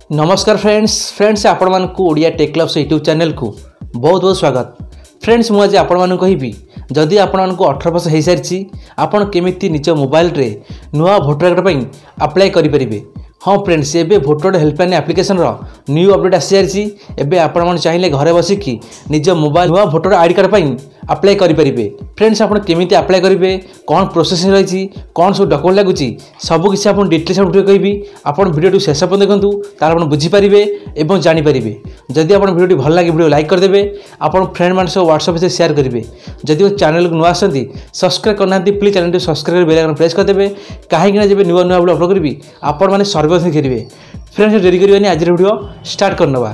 नमस्कार फ्रेंड्स आपण मानकु Odia tech clubs YouTube channel को बहुत बहुत स्वागत। फ्रेंड्स मुझे आपण मानकु कहिबी जदि आपण मानकु 18 वर्ष हो सारी आपण केमिति निज मोबाइल रे नुआ भोटर कार्ड पई अप्लाई करि परिबे। हाँ फ्रेंड्स एबे भोटर हेल्पलाइन एप्लिकेशन रो न्यू अपडेट आसी सारी। एबे आपण माने चाहिए घरे बसिकी निज मोबाइल नुआ भोटर आईडी कार्ड पई अप्लाई करि परिबे। फ्रेंड्स आपण केमिति अप्लाई करिवे, कौन प्रोसेस रही, कौन सब डॉक्यूमेंट लगुच, सब किसी आप डिटेल्स वीडियो कहि आपण वीडियो शेष पर्यंत देखु तार आप बुझीपारे और जानीपारे। जदि आप वीडियो भल लगे वीडियो लाइक करदे, आपण फ्रेंड मान सब व्हाट्सएप से शेयर करेंगे। जदि चैनल को नुआ आसती सब्सक्राइब करना प्लीज चैनल को सब्सक्राइब बेल आइकन प्रेस करदे, कहीं जब नुआ नुआ वीडियो अपलोड करी आपण मैंने सर्वप्रथम करेंगे। फ्रेंड्स डेरी करेंगे आज वीडियो स्टार्ट करनवा।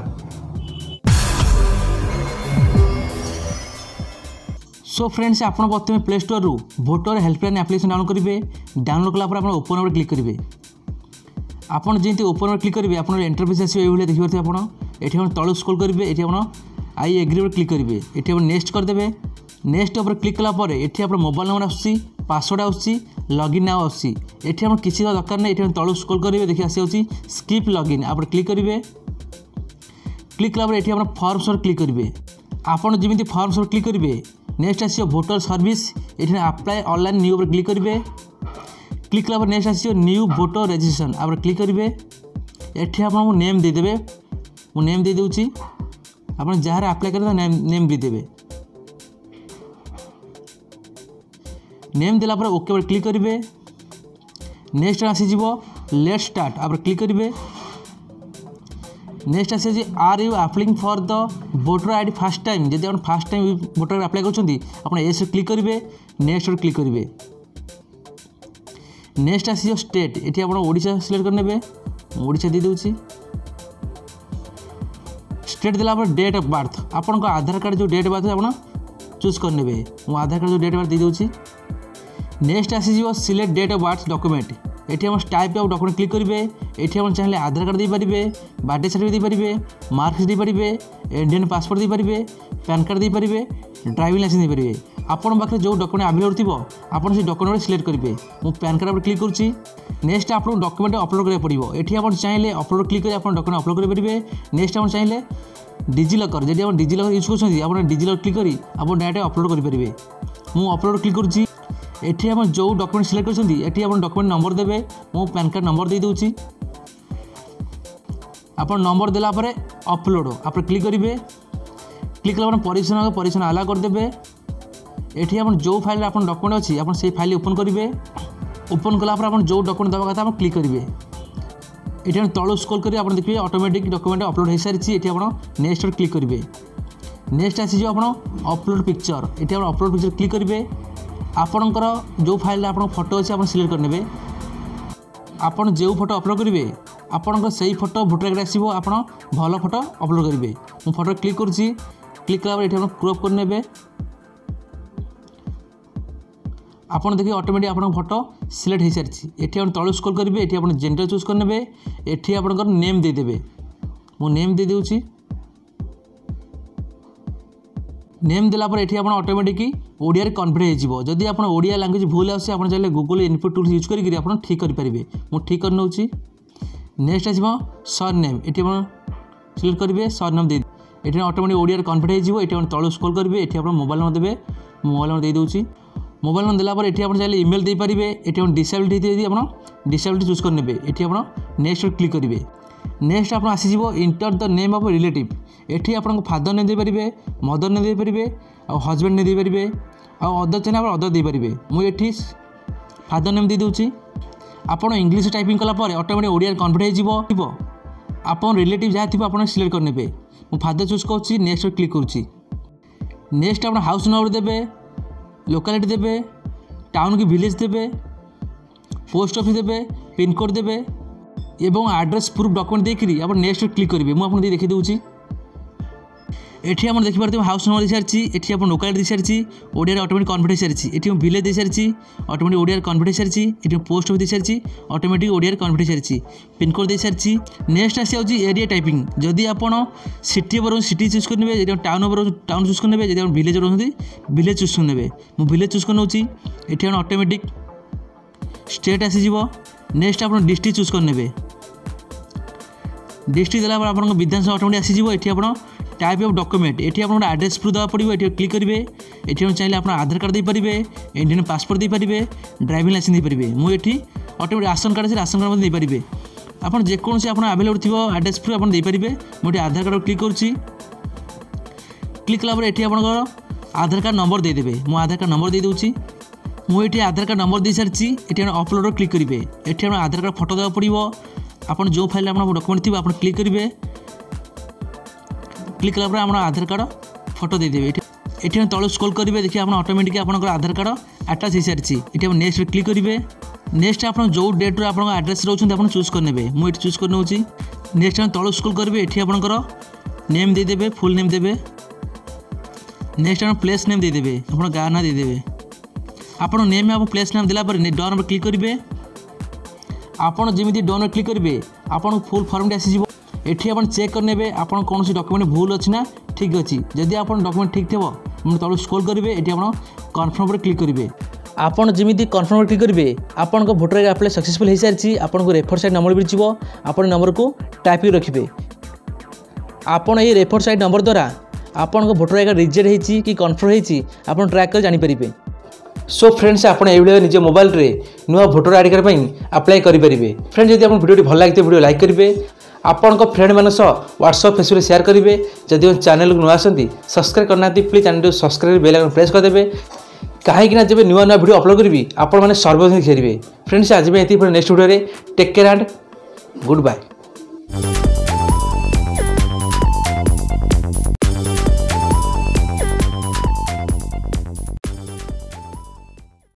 सो फ्रेंड्स आप प्रथम प्ले स्टोर रु भोटर हेल्पलाइन एप्लिकेशन डाउनलोड करेंगे। डाउनलोड कलापर आप ओपन पर क्लिक करेंगे। आपड़ जमी ओपन पर क्लिक करेंगे आप इंटरफेस आसो देखिए। आप तलू स्क्रॉल करेंगे, ये आई एग्री पर क्लिक करेंगे, ये आप नेक्स्ट करदे। नेक्स्ट पर क्लिक कलापर ये आप मोबाइल नंबर आसूँ, पासवर्ड आसूँ, लॉगिन नाउ आसूँ। ये आप किसी दरकार नहीं, ये तलू स्क्रॉल करेंगे, देखिए आसी स्किप लॉगिन आप क्लिक करेंगे। क्लिक कलापर ये आप फॉर्म्स पर क्लिक करेंगे। आपड़ जमी फॉर्म्स पर क्लिक करेंगे नेक्स्ट आसो भोटर सर्विस, ये अप्लाई ऑनलाइन न्यू पर क्लिक करेंगे। क्लिक कलापर नेक्स्ट आसो न्यू भोटर रजिस्ट्रेशन आप क्लिक करेंगे। ये आपको नेम देदेवे, मु नेम दे दूची, आप जहाँ अप्लाई करेंगे नेम भी देवे। नेम देला पर ओके पर क्लिक करेंगे। नेक्स्ट आसीज लेट स्टार्ट आप क्लिक करेंगे। नेक्स्ट आसे are you applying for the voter ID first time, जब आप फर्स्ट टाइम भोटर अप्लाई कर एस क्लिक करेंगे। नेक्स्ट पर क्लिक करेंगे। नेक्स्ट आसी स्टेट, ये आप ओडिशा सिलेक्ट करने, ओडिशा दे दूची। स्टेट देला पर डेट ऑफ बर्थ आपन को आधार कार्ड जो डेट ऑफ बर्थ आप चूज करने, मु आधार कार्ड जो डेट ऑफ बर्थ दे दूची। नेक्स्ट आसी select date of birth document, ये आप टाइप ऑफ डॉक्यूमेंट क्लिक करेंगे। ये आप चाहिए आधार कार्ड देपारे, बर्थडे सर्टिफिकेट देपारे, मार्क्स देपारे, इंडियन पासपोर्ट देपारे, पैन कार्ड देपारे, ड्राइविंग लाइसेंस देपारे। आपन पाखे जो डॉक्यूमेंट अवेलेबल थी आप डॉक्यूमेंट सिलेक्ट करेंगे। मु पैन कार्ड पर क्लिक करुँची। नेक्स्ट आप डॉक्यूमेंट अपलोड करा पड़ो। ये आप चाहिए अपलोड क्लिक कर डॉक्यूमेंट अपलोड करेंगे। नेक्स्ट आप चाहिए डिजिलॉकर, जब आप डिजिलॉकर यूज कर डिजिलॉकर क्लिक करी आप डायरेक्ट अपलोड करेंगे। मु अपलोड क्लिक करुँची। ये आप जो डॉक्यूमेंट सिलेक्ट कर आप डॉक्यूमेंट नंबर देवे, मु पैन कार्ड नंबर दे दूची। आप नंबर देला पर अपलोड आप क्लिक करेंगे। क्लिक कला परमिशन अलाउ करदे। ये आप जो फाइल आप डॉक्यूमेंट अच्छी आप से फाइल ओपन करेंगे। ओपन कलापर आप जो डॉक्यूमेंट देवा कथा आप क्लिक करेंगे। ये तलू स्क्रॉल करेंगे आप देखिए ऑटोमेटिक डॉक्यूमेंट अपलोड हो सारी। ये आप नेक्स्ट पर क्लिक करेंगे। नेक्स्ट आसी आप अपलोड पिक्चर, ये आप अपलोड पिक्चर क्लिक करेंगे। आपणकर जो फाइल आप फोटो अच्छे आप सिलेक्ट करने, आपड़ जो फोटो अपलोड करेंगे आपंकर से फोटो भोटर कार्ड आसो, आप भल फोटो अपलोड करेंगे। मु फोटो क्लिक करुँची। क्लिक कला ये क्रॉप करने, आप देखिए ऑटोमेटिक आप फोटो सिलेक्ट हो सारी। ये आप तलू स्क्रॉल करेंगे, ये आप जेंडर चूज करने, ये आपंकर नेम देदेवे, मु नेम दे दूची। नेम देला पर ये आप ऑटोमेटिक ओडिया कन्वर्ट हो। जदि आप ओडिया लैंग्वेज भूल आसे आप चाहिए गूगल इनपुट टूल यूज करेंगे आप ठीक करेंगे। मु ठीक कर नौची। नेक्स्ट आसो सर नेम, ये सिलेक्ट करेंगे सर नेम दे, ये ऑटोमेटिक ओडिया कन्वर्ट हो। ये तलू स्क्रॉल करेंगे, ये आप मोबाइल नंबर देवे, मोबाइल नंबर दे दूची। मोबाइल नंबर देला पर ये आप चाहिए इमेल दे पारे। ये डिसेबिलिटी आप डिसेबिलिटी चूज करने, ये आप नेक्स्ट क्लिक करेंगे। नेक्स्ट आप आसीज enter the name of relative, ये आप फादर नेम दे पारे, मदर नेम दे पारे, हजबैंड नेम दे पारे, अदर चाहिए आप अदर दे पारे। मुझे फादर नेम दे दूची। आप इंग्लिश टाइपिंग कलापर ऑटोमेटिक ओडिया कन्वर्ट हो। आप रिलेटिव जहाँ थी आप सिलेक्ट करने, मु फादर चूज कर नेक्स्ट क्लिक करुँची। नेक्स्ट आप हाउस नंबर देवे, लोकालिटी देवे, टाउन की विलेज देवे, पोस्ट ऑफिस देवे, पिन कोड देवे एवं एड्रेस प्रूफ डॉक्यूमेंट देखिए आप नेक्स्ट क्लिक करेंगे। मुझे देखी दूची। ये आप देखिए हाउस नंबर दे सारी, ये आप लोकालिटी दे सारी, ओडिया ऑटोमेटिक कन्वर्ट हो सारी। ये विलेज दे सारी, ऑटोमेटिक ओडिया कन्वर्ट हो सारी। ये पोस्ट ऑफिस दे सारी, ऑटोमेटिक ओडिया कन्वर्ट हो सारी। पिन कोड दे सारी। नेक्स्ट आसी एरिया टाइपिंग, जदि आप सिटी ओवर सिटी चूज करेंगे, टाउन ओवर टाउन चूज करेंगे, जब विलेज रोचे विलेज चूज करेंगे। मुझे विलेज चूज कर नौची। ये ऑटोमेटिक स्टेट आसीज। नेक्स्ट आप डिस्ट्रिक्ट चूज करने, डिस्ट्रिक्ट देला आपन विधानसभा ऑटोमेटिक आसीजिवो। एठी आपन टाइप ऑफ डॉक्यूमेंट एठी आपन एड्रेस प्रूफ देवा पड़िबो। एठी क्लिक करिवे। एठी चाहिए आपन आधार कार्ड दे परिबे, इंडियन पासपोर्ट दे परिबे, ड्राइविंग लाइसेंस दे परिबे। मु एठी ऑटोमेटिक राशन कार्ड से राशन कार्ड दे परिबे। आपन जे कोनसे आपन अवेलेबल थिबो एड्रेस प्रूफ आपन दे परिबे। मु एठी आधार कार्ड क्लिक करछि। क्लिक कला एठी आपन आधार कार्ड नंबर दे देबे। मु आधार कार्ड नंबर दे दोछि। मु एठी आधार कार्ड नंबर दे सारछि। एठी अपलोड क्लिक करिवे। एठी आपन आधार कार्ड फोटो देवा पड़िबो। आपन जो फाइल आपन डॉक्यूमेंट थिबो आपन क्लिक करिवे। क्लिक कला आपन आधार कार्ड फोटो दे देबे। एठी तळ स्क्रॉल करिवे। देखिए आपन ऑटोमेटिक आपन आधार कार्ड अटैच हो सारछि। एठी आपन नेक्स्ट क्लिक करिवे। नेक्स्ट आपन जो डेट रो आपन एड्रेस रहउछन आपन चूज कर नेबे। मु एठी चूज कर नउछि। नेक्स्ट आपन तळ स्क्रॉल करिवे। एठी आपन नेम दे देबे, फुल नेम देबे। नेक्स्ट आपन प्लेस नेम दे देबे, आपन गाँ ना दे देबे। आपन नेम आप प्लेस नेम दिला पर डन पर क्लिक करिवे। आपन जेमिति डन पर क्लिक करिवे आपन फुल फॉर्म आसी जिवो। एठी आपन चेक कर नेबे आपन कोनोसी डॉक्यूमेंट भूल अछि ना ठीक अछि। जदि आपन डॉक्यूमेंट ठीक थेबो मन तळ स्क्रॉल करिवे। एठी आपन कन्फर्म पर क्लिक करिवे। आपन जेमिति कन्फर्म पर क्लिक करिवे आपन को वोटर आईडी अप्लाई सक्सेसफुल हे सारछि। आपन को रेफर साइड नंबर भी जिवो। आपन नंबर को टाइप कर रखिबे। आपन ए रेफर साइड नंबर द्वारा आपन को वोटर आईडी रिजेक्ट हेछि कि कन्फर्म हेछि आपन ट्रैक कर जानि परिबे। सो फ्रेंड्स आपन ए वीडियो निज मोबाइल रे नुआ वोटर आईडी कार्ड पई अप्लाई करि परिबे। फ्रेंड्स यदि आपन वीडियो भल लागिते वीडियो लाइक करिवे। आपन को फ्रेंड मान सह व्हाट्सएप फेसबुक शेयर करिवे। जदि चैनल को नुआ आसंती सब्सक्राइब करना प्लीज चैनल को सब्सक्राइब बेल आइकन प्रेस कर देबे। कहीं जब नुआ नुआ वीडियो अपलोड करी आपण मैंने सर्वप्रथम देखिए। फ्रेंड्स आज एति नेक्स्ट वीडियो रे take care and good bye.